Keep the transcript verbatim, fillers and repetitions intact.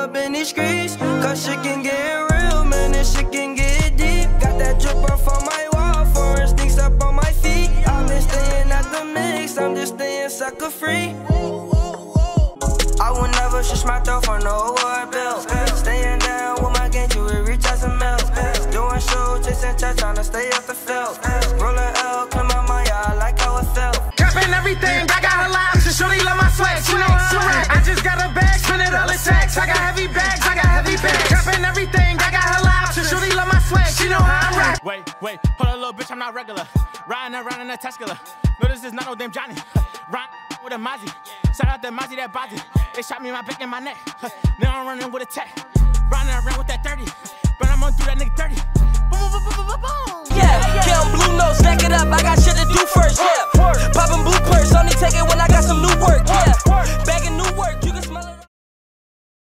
up in these streets, cause shit can get real, man, and shit can get deep. Got that drip off on my wall, foreign sneaks up on my feet. I've been staying at the mix, I'm just staying sucker free. I would never shush my throat for no award bills. Staying down with my gang jewelry, reach out some mills. Doing shows, chasing chat, tryna stay off the field. Rollin' L, clean my mind, yeah, I like how it felt. Capping everything, I got her lives, and shorty love my swag, she know I'm right. I just got a bag, spend it all in sex. I got heavy bags, I got heavy bags. Capping everything, I got her lives, and shorty love my swag, she know how I'm right. Wait, wait, hold on, little bitch, I'm not regular. Riding around in a Tesla. No, this is not no damn Johnny. Riding with a Mozzie. Shout out to Mozzie, that body. They shot me in my back and my neck. Now I'm running with a tech. Riding around with that thirty. But I'm gonna do that nigga thirty. Boom, boom, boom, boom, boom, boom. Yeah, count blue notes, stack it up, I got shit to do first, yeah. Poppin' blue purse, only take it when I got some new work, yeah.